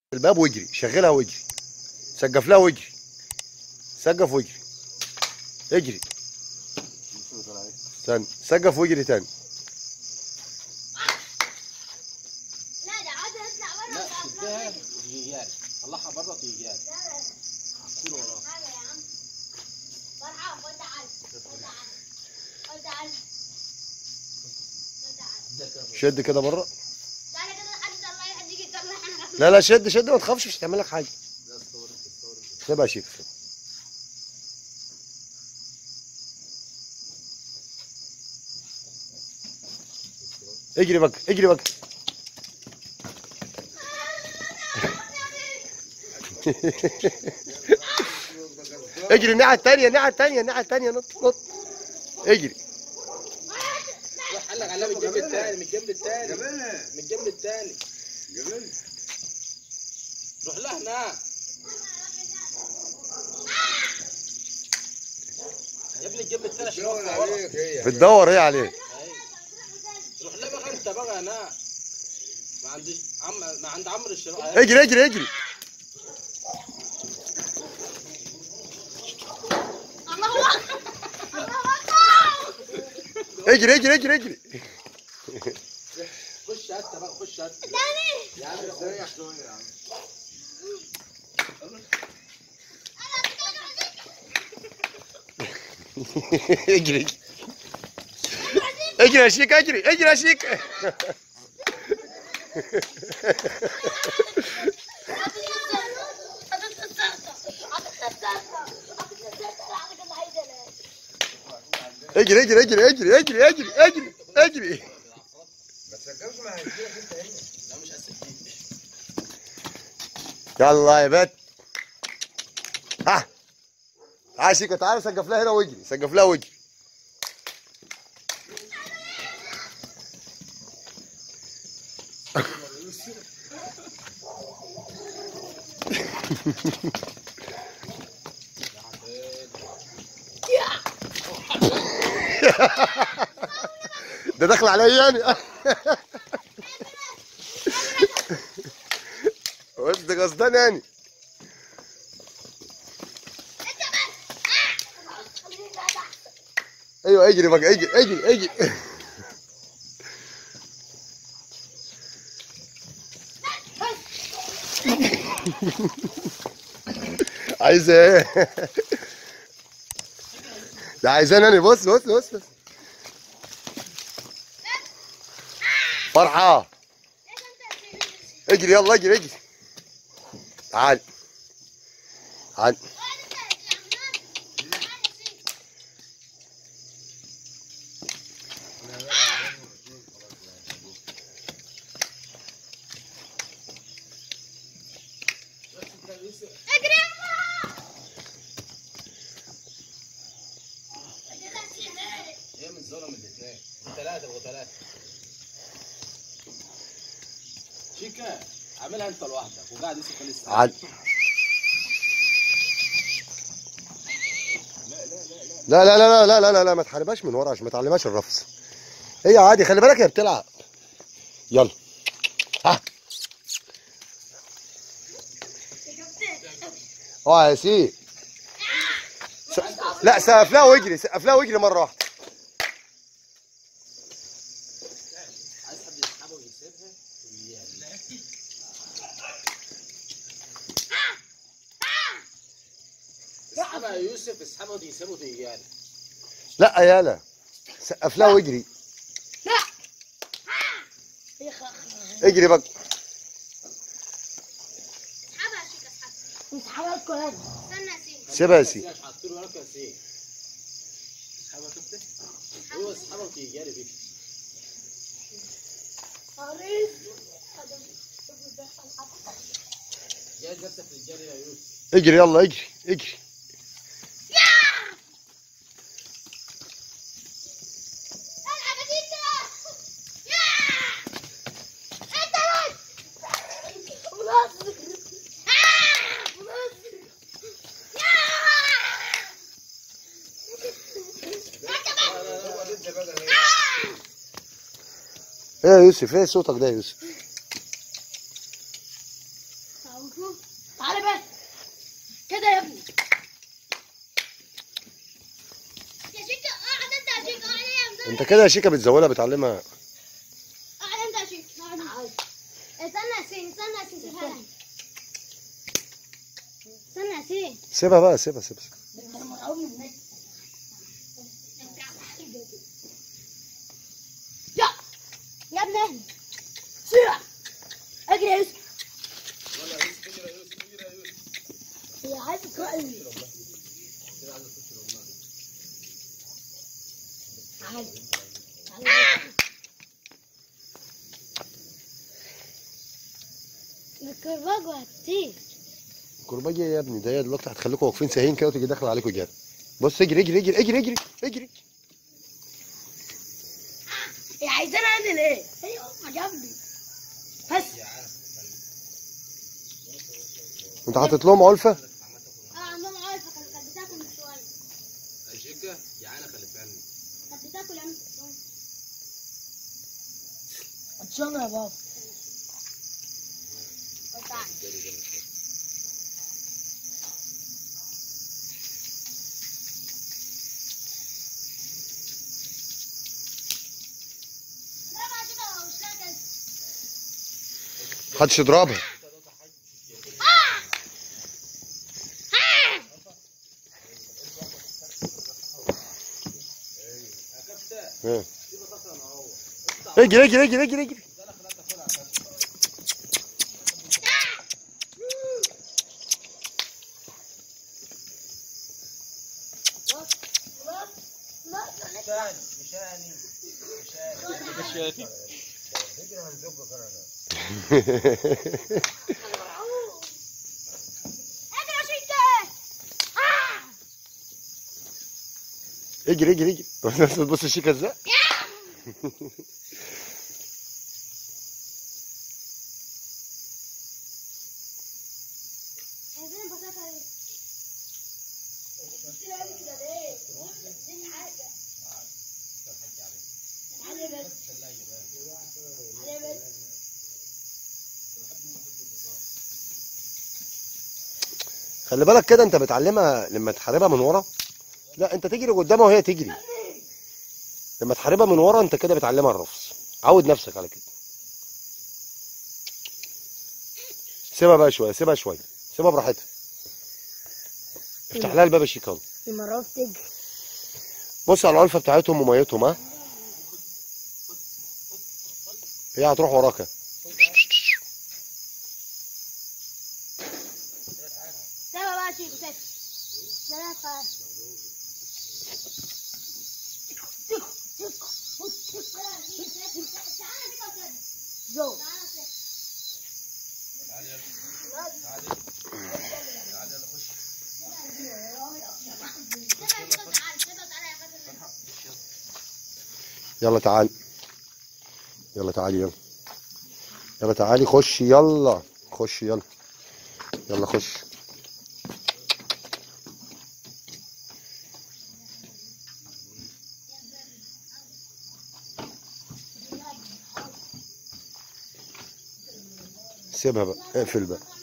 الباب واجري، شغلها واجري، سقف لها واجري، سقف واجري، اجري، استنى، سقف واجري تاني. لا ده عايز يطلع بره. لا شدها وتيجي طلعها بره وتيجي جاري. هتطير وراها. تعالى يا عم فرحان، خد تعالى خد تعالى خد تعالى خد تعالى. شد كده بره. تعالى كده حد يطلع، حد يجي يطلعنا. لا لا شد شد، ما تخافش، مش هتعمل لك حاجه. سيبها يا شيخ. اجري بقى اجري بقى. اجري الناحيه الثانيه، الناحيه الثانيه، الناحيه الثانيه، نط نط اجري. روح حلق عليها من الجنب الثاني، من الجنب الثاني، من الجنب الثاني. روح لها هناك يا ابني، الجنب الثاني عشان اوقفها ورا. بتدور هي عليه. روح لها بقى انت بقى هناك. ما عنديش ما عند عمرو الشراء. اجري اجري اجري. الله اكبر الله اكبر. اجري اجري اجري اجري. خش انت بقى، خش انت تاني يا عم. ريح شويه يا عم. اجري اجري يا شيك، اجري اجري يا شيك. اجري اجري اجري اجري اجري اجري اجري اجري. ما تسجلش مع هيجيلك انت هنا. لا مش هسجل. يلا يا بت. ها تعالى شيكا، تعالى سقف لها هنا واجري، سقف لها واجري. ده داخل عليا يعني. بس ده قصدان يعني. ايوه اجري بقى، اجري اجري اجري. عايزه ايه؟ ده عايزاني انا. بص بص بص بص. فرحه اجري، يلا اجري اجري. تعال تعال. هي من ظلم الاثنين. ثلاثة وثلاثة. شيكا عاملها انت لوحدك وقاعد يسكت لسه. تعال. لا لا لا لا لا لا لا، ما تحاربهاش من ورا عشان ما تعلمهاش الرفس. هي عادي، خلي بالك هي بتلعب. يلا ها. اه يا سيدي. لا سقف لها واجري، سقف لها واجري مره واحده. عايز حد يسحبها ويسيبها ويعمل. اسحبها يا يوسف، اسحبها وتسيبها وتيجي. لا يالا، سقف لها واجري. اجري بقى. اسحبها يا شيخ، اسحبها. اسحبها الكويس. استنى يا سيدي. سيبها يا سيدي. مش هتطير وراك يا سيدي. اسحبها كابتن. ايوه اسحبها وتيجي جاري بيك. جاهز نفسك للجري يا يوسف. اجري يلا اجري اجري. ايه يا يوسف، ايه صوتك ده يا يوسف؟ تعالى بس كده يا ابني. يا شيكا اقعد انت يا شيكا، اقعد يا انت كده يا شيكا بتزولها بتعلمها. اقعد انت يا شيكا، اقعد. استنى يا سين، استنى يا سين، سيبها لي. استنى يا سين. سيبها بقى، سيبها سيبها. يا ابني سرع اجري يا يوسف. هي عايزة تقلي. تعالى الكرباج وهتطير. الكرباج ايه يا ابني؟ ده هي دلوقتي هتخليكم واقفين ساهين كده وتيجي داخله عليكم جاري. بص اجري اجري اجري اجري اجري اجري. هي عايزاني انزل ايه؟ هي واقفة جنبي بس. انت حاطط لهم علفه؟ عندهم عارفة كانت بتاكل من شوية. يا شيكا يا عيني خلي بالك. كانت بتاكل يا عم شوية. اتشنى يا بابا. محدش يضربها. اجري اجري اجري اجري اجري. اجري اجري اجري. بص الشيكه ازاي. خلي بالك كده، انت بتعلمها لما تحاربها من ورا. لا انت تجري قدامها وهي تجري. لما تحاربها من ورا انت كده بتعلمها الرفس. عود نفسك على كده. سيبها بقى شويه، سيبها شويه، سيبها براحتها. افتح لها الباب الشيك اهو. المرة تجري. بص على العلفه بتاعتهم وميتهم. ها هي هتروح وراك. سيبها بقى شيكو، سيبها. لا خلاص. جو. يلا تعالي، يلا تعالي، يلا يلا تعالي خشي، يلا خشي، يلا يلا خشي. سيبها بقى، اقفل بقى.